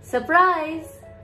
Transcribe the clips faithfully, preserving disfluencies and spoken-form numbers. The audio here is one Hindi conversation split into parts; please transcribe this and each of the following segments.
सरप्राइज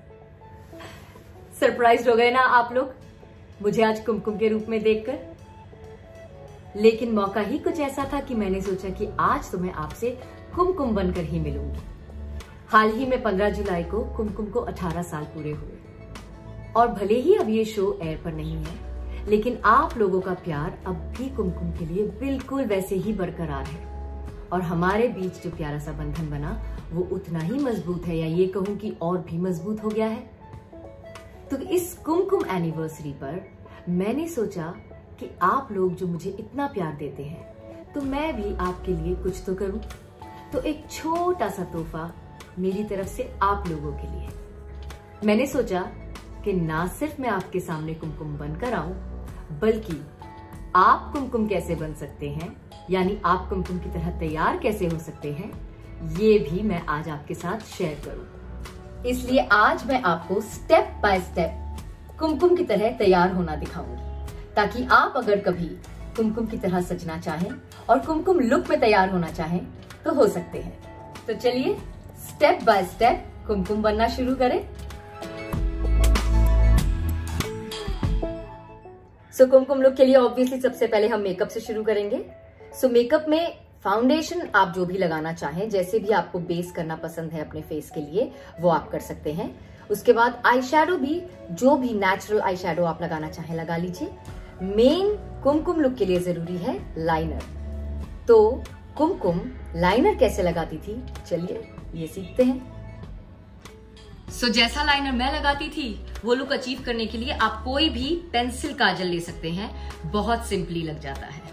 सरप्राइज हो गए ना आप लोग मुझे आज कुमकुम के रूप में देखकर। लेकिन मौका ही कुछ ऐसा था कि मैंने सोचा कि आज तो मैं आपसे कुमकुम बनकर ही मिलूंगी। हाल ही में पंद्रह जुलाई को कुमकुम को अठारह साल पूरे हुए और भले ही अब ये शो एयर पर नहीं है, लेकिन आप लोगों का प्यार अब भी कुमकुम के लिए बिल्कुल वैसे ही बरकरार है और हमारे बीच जो प्यारा सा बंधन बना वो उतना ही मजबूत है, या ये कहूं कि और भी मजबूत हो गया है। तो इस कुमकुम एनिवर्सरी पर मैंने सोचा कि आप लोग जो मुझे इतना प्यार देते हैं तो मैं भी आपके लिए कुछ तो करूं। तो एक छोटा सा तोहफा मेरी तरफ से आप लोगों के लिए। मैंने सोचा कि ना सिर्फ मैं आपके सामने कुमकुम बनकर आऊं, बल्कि आप कुमकुम कैसे बन सकते हैं, यानी आप कुमकुम की तरह तैयार कैसे हो सकते हैं, ये भी मैं आज आपके साथ शेयर करूं। इसलिए आज मैं आपको स्टेप बाय स्टेप कुमकुम की तरह तैयार होना दिखाऊंगी, ताकि आप अगर कभी कुमकुम की तरह सजना चाहें और कुमकुम लुक में तैयार होना चाहें तो हो सकते हैं। तो चलिए स्टेप बाय स्टेप कुमकुम बनना शुरू करें। सो so, कुमकुम लुक के लिए ऑब्वियसली सबसे पहले हम मेकअप से शुरू करेंगे। सो so, मेकअप में फाउंडेशन आप जो भी लगाना चाहें, जैसे भी आपको बेस करना पसंद है अपने फेस के लिए, वो आप कर सकते हैं। उसके बाद आई शेडो भी, जो भी नेचुरल आई शेडो आप लगाना चाहें लगा लीजिए। मेन कुमकुम लुक के लिए जरूरी है लाइनर। तो कुमकुम लाइनर कैसे लगाती थी, चलिए ये सीखते हैं। सो so, जैसा लाइनर मैं लगाती थी वो लुक अचीव करने के लिए आप कोई भी पेंसिल काजल ले सकते हैं, बहुत सिंपली लग जाता है।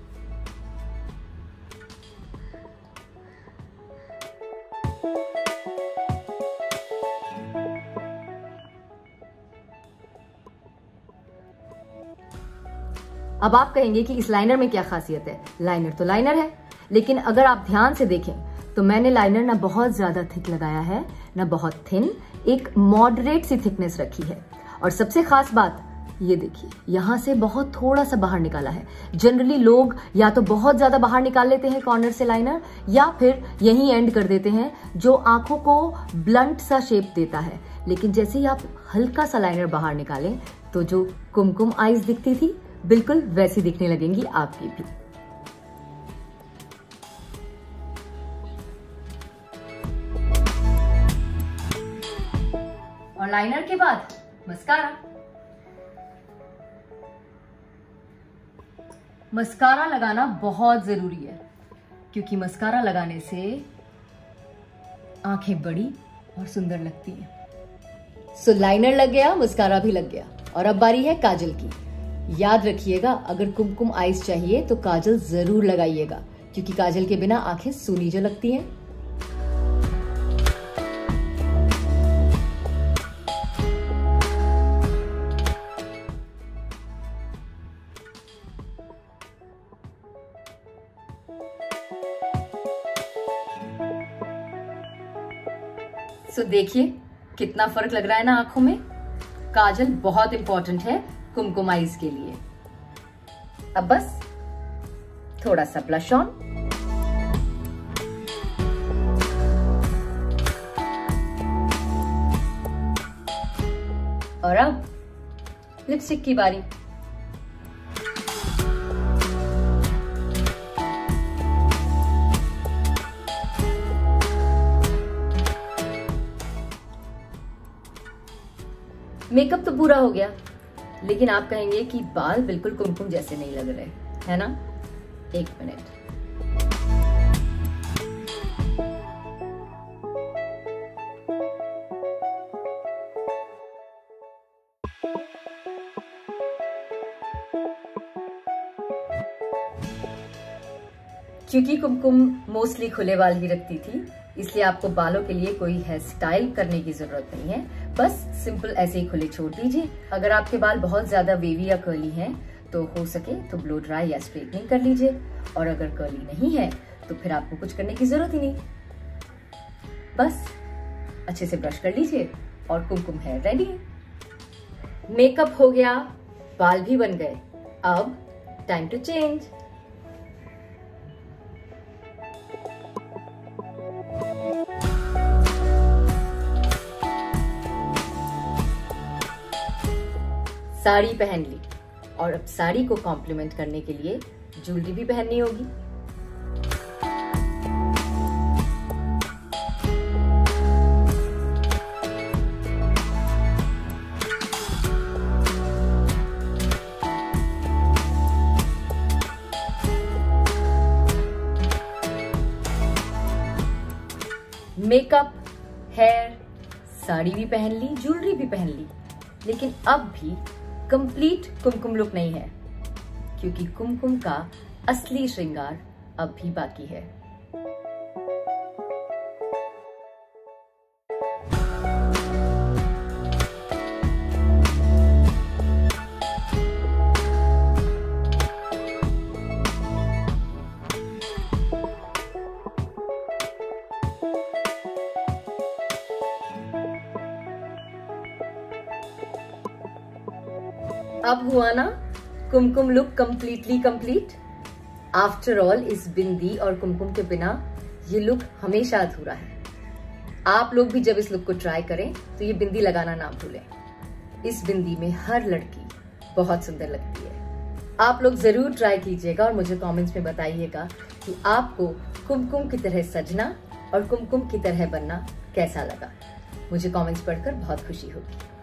अब आप कहेंगे कि इस लाइनर में क्या खासियत है। लाइनर तो लाइनर है, लेकिन अगर आप ध्यान से देखें तो मैंने लाइनर ना बहुत ज्यादा थिक लगाया है ना बहुत थिन, एक मॉडरेट सी थिकनेस रखी है। और सबसे खास बात ये देखिए, यहाँ से बहुत थोड़ा सा बाहर निकाला है। जनरली लोग या तो बहुत ज्यादा बाहर निकाल लेते हैं कॉर्नर से लाइनर, या फिर यहीं एंड कर देते हैं, जो आंखों को ब्लंट सा शेप देता है। लेकिन जैसे ही आप हल्का सा लाइनर बाहर निकालें तो जो कुमकुम आईज दिखती थी बिल्कुल वैसी दिखने लगेंगी आपकी भी। और लाइनर के बाद मस्कारा। मस्कारा लगाना बहुत जरूरी है, क्योंकि मस्कारा लगाने से आंखें बड़ी और सुंदर लगती हैं। सो लाइनर लग गया, मस्कारा भी लग गया, और अब बारी है काजल की। याद रखिएगा, अगर कुमकुम आईज चाहिए तो काजल जरूर लगाइएगा, क्योंकि काजल के बिना आंखें सूनी जो लगती हैं। सो देखिए कितना फर्क लग रहा है ना आंखों में। काजल बहुत इंपॉर्टेंट है कुमकुम आईज के लिए। अब बस थोड़ा सा ब्लश ऑन, और अब लिपस्टिक की बारी। मेकअप तो पूरा हो गया, लेकिन आप कहेंगे कि बाल बिल्कुल कुमकुम जैसे नहीं लग रहे, है ना? एक मिनट। क्योंकि कुमकुम मोस्टली खुले बाल ही रखती थी, इसलिए आपको बालों के लिए कोई हेयर स्टाइल करने की जरूरत नहीं है। बस सिंपल ऐसे ही खुले छोड़ दीजिए। अगर आपके बाल बहुत ज्यादा वेवी या कर्ली हैं तो हो सके तो ब्लो ड्राई या स्ट्रेटनिंग कर लीजिए, और अगर कर्ली नहीं है तो फिर आपको कुछ करने की जरूरत ही नहीं। बस अच्छे से ब्रश कर लीजिए और कुमकुम हेयर रेडी है। मेकअप हो गया, बाल भी बन गए, अब टाइम टू चेंज। साड़ी पहन ली और अब साड़ी को कॉम्प्लीमेंट करने के लिए ज्वेलरी भी पहननी होगी। मेकअप, हेयर, साड़ी भी पहन ली, ज्वेलरी भी पहन ली, लेकिन अब भी कंप्लीट कुमकुम लुक नहीं है, क्योंकि कुमकुम का असली श्रृंगार अब भी बाकी है। अब हुआ ना kumkum look completely complete. After all इस बिंदी और कुमकुम के बिना ये लुक हमेशा अधूरा है। आप लोग भी जब इस लुक को ट्राई करें तो ये बिंदी लगाना ना भूलें। इस बिंदी में हर लड़की बहुत सुंदर लगती है। आप लोग जरूर ट्राई कीजिएगा और मुझे कमेंट्स में बताइएगा कि आपको कुमकुम की तरह सजना और कुमकुम की तरह बनना कैसा लगा। मुझे कमेंट्स पढ़कर बहुत खुशी होगी।